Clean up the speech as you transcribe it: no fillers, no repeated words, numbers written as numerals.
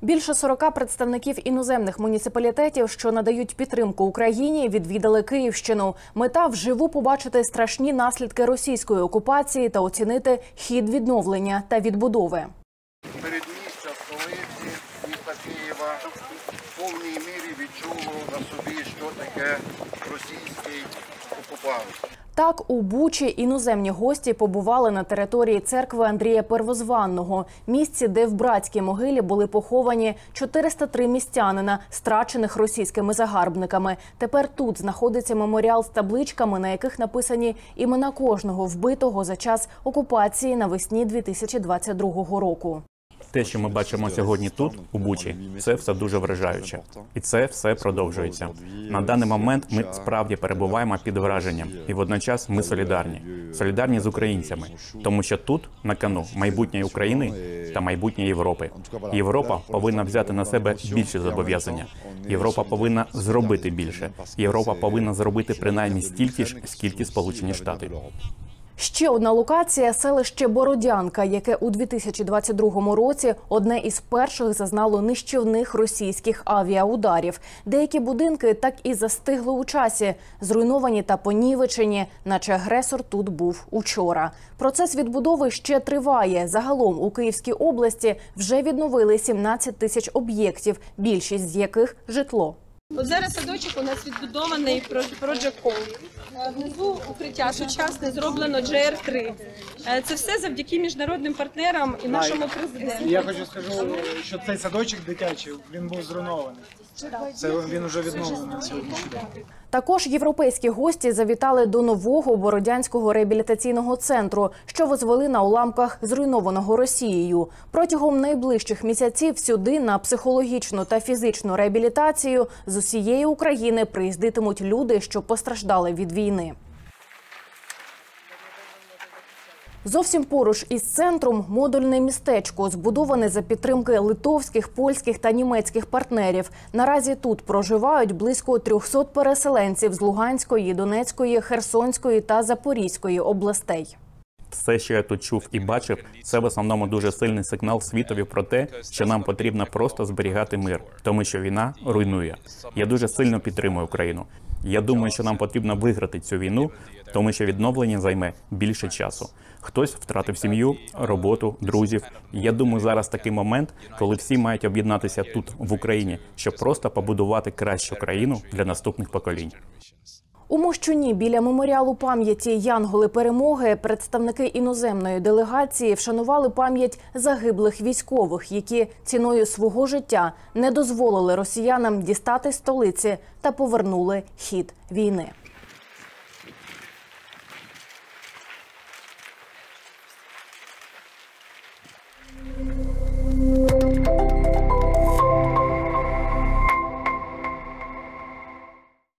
Більше 40 представників іноземних муніципалітетів, що надають підтримку Україні, відвідали Київщину. Мета – вживу побачити страшні наслідки російської окупації та оцінити хід відновлення та відбудови. Передмістя столиці міста Києва в повній мірі відчуло на собі, що таке російський окупант. Так, у Бучі іноземні гості побували на території церкви Андрія Первозванного, місці, де в братській могилі були поховані 403 містянина, страчених російськими загарбниками. Тепер тут знаходиться меморіал з табличками, на яких написані імена кожного вбитого за час окупації навесні 2022 року. Те, що ми бачимо сьогодні тут, у Бучі, це все дуже вражаюче. І це все продовжується. На даний момент ми справді перебуваємо під враженням. І водночас ми солідарні. Солідарні з українцями. Тому що тут, на кону, майбутнє України та майбутнє Європи. Європа повинна взяти на себе більше зобов'язання. Європа повинна зробити більше. Європа повинна зробити принаймні стільки ж, скільки Сполучені Штати. Ще одна локація – селище Бородянка, яке у 2022 році одне із перших зазнало нищівних російських авіаударів. Деякі будинки так і застигли у часі, зруйновані та понівечені, наче агресор тут був учора. Процес відбудови ще триває. Загалом у Київській області вже відновили 17 тисяч об'єктів, більшість з яких – житло. От зараз садочок у нас відбудований Project Call. Внизу укриття сучасне, зроблено GR3. Це все завдяки міжнародним партнерам і нашому президенту. Я хочу сказати, що цей садочок дитячий, він був зруйнований. Він вже відновлений на сьогоднішній день. Також європейські гості завітали до нового Бородянського реабілітаційного центру, що возвели на уламках зруйнованого Росією. Протягом найближчих місяців сюди на психологічну та фізичну реабілітацію з усієї України приїздитимуть люди, що постраждали від війни. Зовсім поруч із центром – модульне містечко, збудоване за підтримки литовських, польських та німецьких партнерів. Наразі тут проживають близько 300 переселенців з Луганської, Донецької, Херсонської та Запорізької областей. Все, що я тут чув і бачив, це в основному дуже сильний сигнал світові про те, що нам потрібно просто зберігати мир, тому що війна руйнує. Я дуже сильно підтримую Україну. Я думаю, що нам потрібно виграти цю війну, тому що відновлення займе більше часу. Хтось втратив сім'ю, роботу, друзів. Я думаю, зараз такий момент, коли всі мають об'єднатися тут, в Україні, щоб просто побудувати кращу країну для наступних поколінь. У Мощуні біля меморіалу пам'яті «Янголи перемоги» представники іноземної делегації вшанували пам'ять загиблих військових, які ціною свого життя не дозволили росіянам дістати столиці та повернули хід війни.